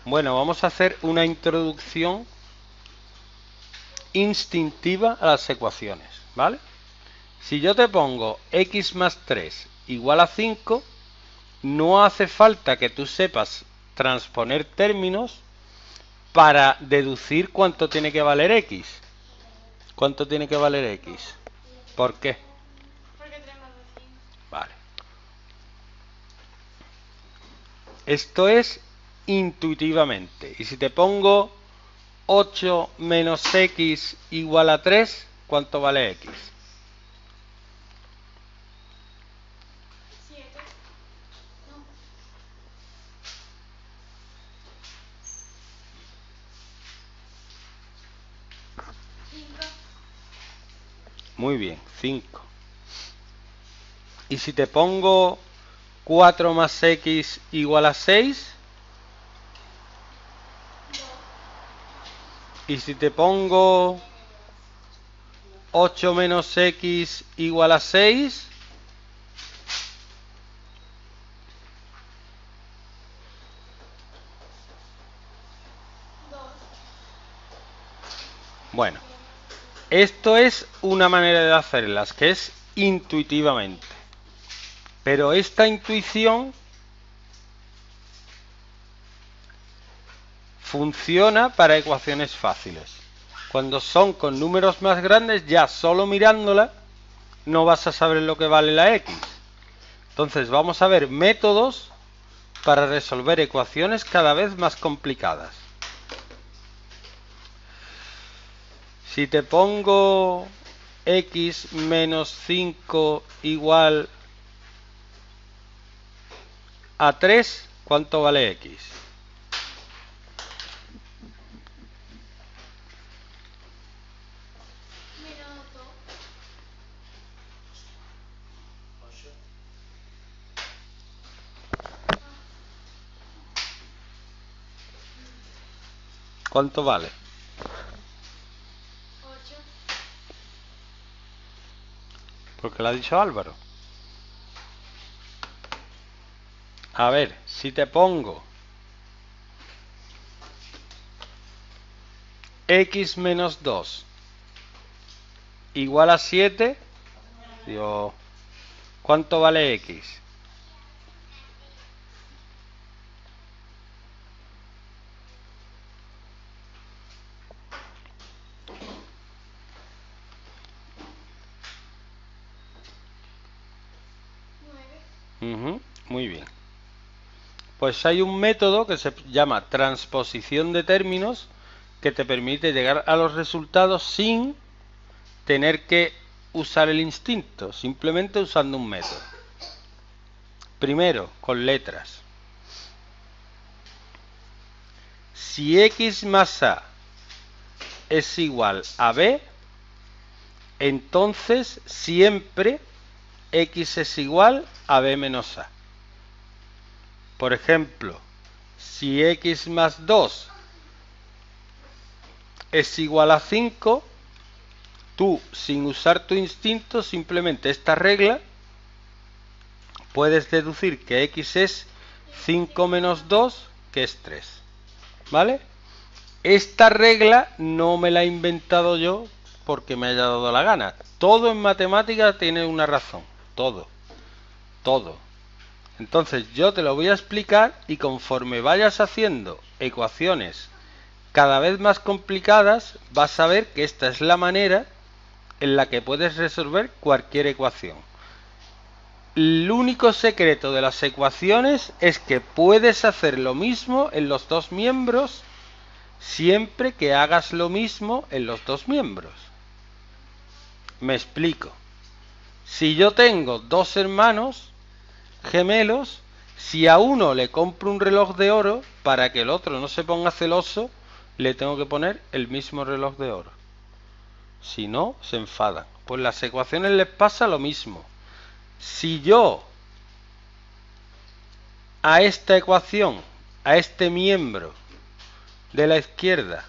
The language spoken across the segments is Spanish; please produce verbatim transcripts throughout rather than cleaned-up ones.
Bueno, vamos a hacer una introducción instintiva a las ecuaciones, ¿vale? Si yo te pongo x más tres igual a cinco, no hace falta que tú sepas transponer términos para deducir cuánto tiene que valer x. ¿Cuánto tiene que valer x? ¿Por qué? Porque tres más dos, cinco. Vale. Esto es intuitivamente. Y si te pongo ocho menos x igual a tres, ¿cuánto vale x? siete. No. cinco. Muy bien, cinco. Y si te pongo cuatro más x igual a seis, y si te pongo ocho menos x igual a seis, dos. bueno, esto es una manera de hacerlas, que es intuitivamente. Pero esta intuición funciona para ecuaciones fáciles. Cuando son con números más grandes, ya solo mirándola no vas a saber lo que vale la x. Entonces vamos a ver métodos para resolver ecuaciones cada vez más complicadas. Si te pongo x menos cinco igual a tres, ¿cuánto vale x? Menos dos. ¿Cuánto vale? ocho. Porque lo ha dicho Álvaro. A ver, si te pongo x menos dos igual a siete, digo, ¿cuánto vale x? nueve. Uh-huh, muy bien. Pues hay un método que se llama transposición de términos que te permite llegar a los resultados sin tener que usar el instinto, simplemente usando un método. Primero, con letras. Si x más a es igual a b, entonces siempre x es igual a b menos a. Por ejemplo, si x más dos es igual a cinco, tú, sin usar tu instinto, simplemente esta regla, puedes deducir que x es cinco menos dos, que es tres. ¿Vale? Esta regla no me la he inventado yo porque me haya dado la gana. Todo en matemáticas tiene una razón. Todo. Todo. Entonces yo te lo voy a explicar y conforme vayas haciendo ecuaciones cada vez más complicadas, vas a ver que esta es la manera en la que puedes resolver cualquier ecuación. El único secreto de las ecuaciones es que puedes hacer lo mismo en los dos miembros siempre que hagas lo mismo en los dos miembros. Me explico. Si yo tengo dos hermanos gemelos, si a uno le compro un reloj de oro, para que el otro no se ponga celoso, le tengo que poner el mismo reloj de oro. Si no, se enfadan. Pues las ecuaciones les pasa lo mismo. Si yo a esta ecuación, a este miembro de la izquierda,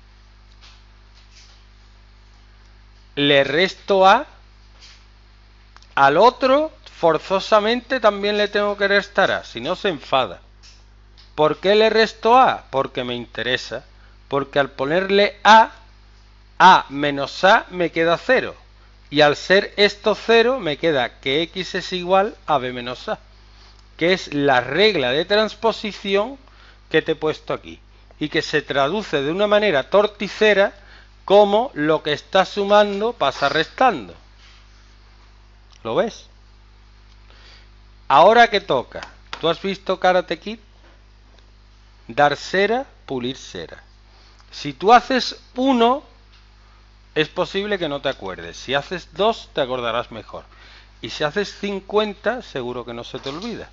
le resto a, al otro forzosamente también le tengo que restar a, si no se enfada. ¿Por qué le resto A? Porque me interesa. Porque al ponerle A, A menos A me queda cero. Y al ser esto cero, me queda que X es igual a B menos A. Que es la regla de transposición que te he puesto aquí. Y que se traduce de una manera torticera como lo que está sumando pasa restando. ¿Lo ves? Ahora que toca. ¿Tú has visto Karate Kid? Dar cera, pulir cera. Si tú haces uno, es posible que no te acuerdes. Si haces dos, te acordarás mejor. Y si haces cincuenta, seguro que no se te olvida.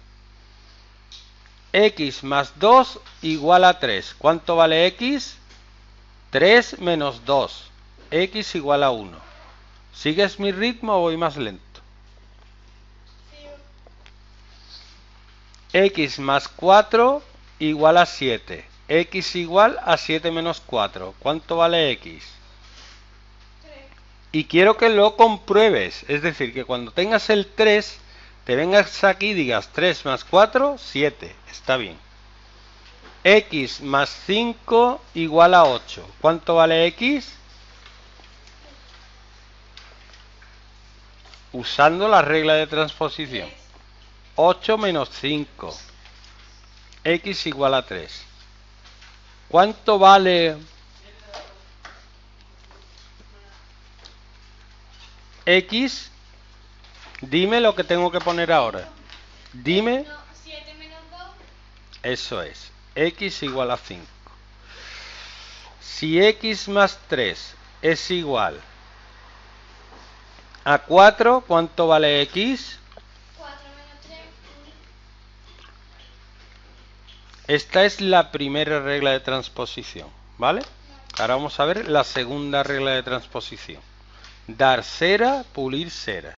X más dos igual a tres. ¿Cuánto vale X? tres menos dos. X igual a uno. ¿Sigues mi ritmo o voy más lento? X más cuatro igual a siete. X igual a siete menos cuatro. ¿Cuánto vale X? tres. Y quiero que lo compruebes. Es decir, que cuando tengas el tres, te vengas aquí y digas tres más cuatro, siete. Está bien. X más cinco igual a ocho. ¿Cuánto vale X? Usando la regla de transposición. ocho menos cinco. X igual a tres. ¿Cuánto vale X? Dime lo que tengo que poner ahora. Dime. No, siete menos dos. Eso es. X igual a cinco. Si X más tres es igual a cuatro, ¿cuánto vale X? cuatro menos tres. Esta es la primera regla de transposición, ¿vale? Ahora vamos a ver la segunda regla de transposición. Dar cera, pulir cera.